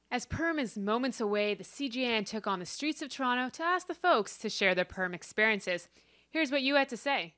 As Perm is moments away, the CGN took on the streets of Toronto to ask the folks to share their Perm experiences. Here's what you had to say.